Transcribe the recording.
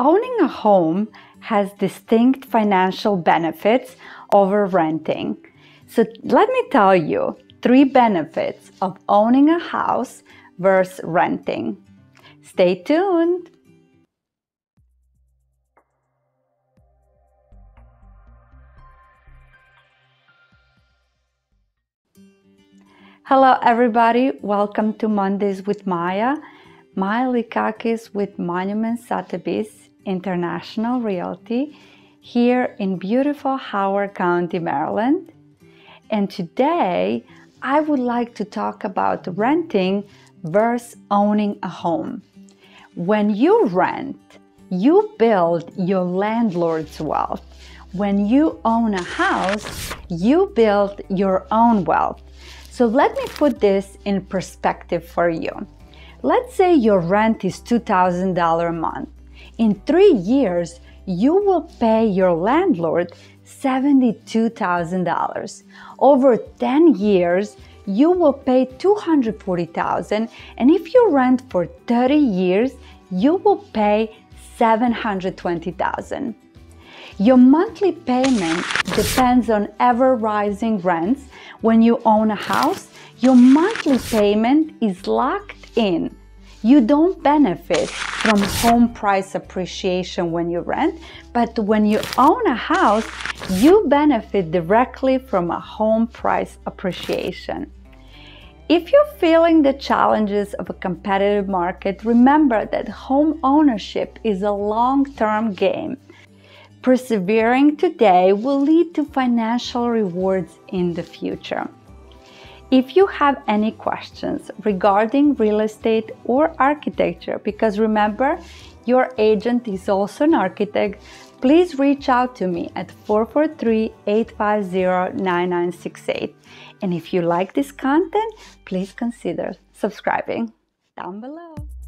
Owning a home has distinct financial benefits over renting. So let me tell you 3 benefits of owning a house versus renting. Stay tuned. Hello everybody, welcome to Mondays with Maya. Maya Likakis with Monument Sotheby's International Realty here in beautiful Howard County, Maryland. And today I would like to talk about renting versus owning a home. When you rent, you build your landlord's wealth. When you own a house, you build your own wealth. So let me put this in perspective for you. Let's say your rent is $2,000 a month. In 3 years, you will pay your landlord $72,000. Over 10 years, you will pay $240,000, and if you rent for 30 years, you will pay $720,000. Your monthly payment depends on ever-rising rents. When you own a house, your monthly payment is locked in. You don't benefit from home price appreciation when you rent, but when you own a house, you benefit directly from a home price appreciation. If you're feeling the challenges of a competitive market, remember that home ownership is a long-term game. Persevering today will lead to financial rewards in the future. If you have any questions regarding real estate or architecture, because remember, your agent is also an architect, please reach out to me at 443-850-9968. And if you like this content, please consider subscribing down below.